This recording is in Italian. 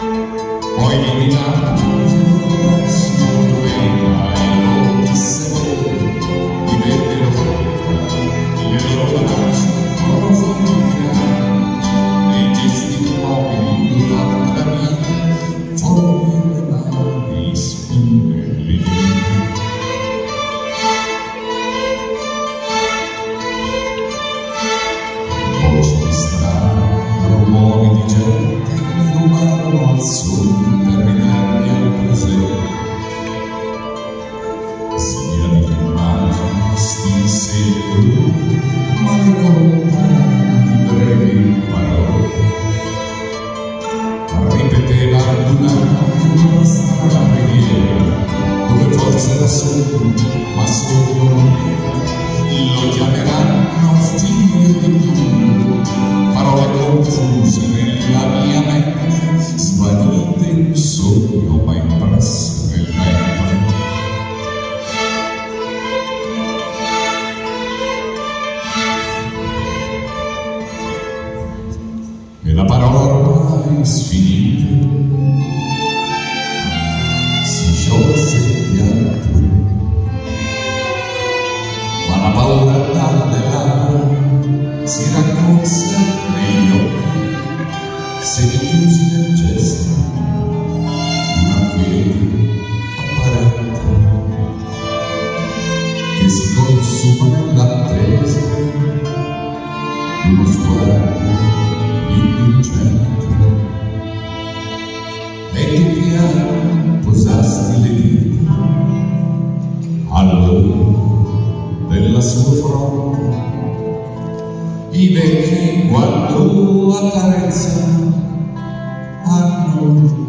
poi eliminato ma le conta di brevi parole ripeteva una strana preghiera dove forse da solo ma solo lo chiameranno figlio di Dio, parole confuse nella mia mente, svanite in un sogno ma impresse nel vento. E la parola ormai sfinita si sciolse in pianto, ma la paura dalle labbra si raccolse negli occhi, si chiuse nel gesto una quiete apparente che si consuma nell'attesa di uno sguardo indulgente. E tu piano posasti le dita all'ora della sua fronte, i vecchi quando accarezzano hanno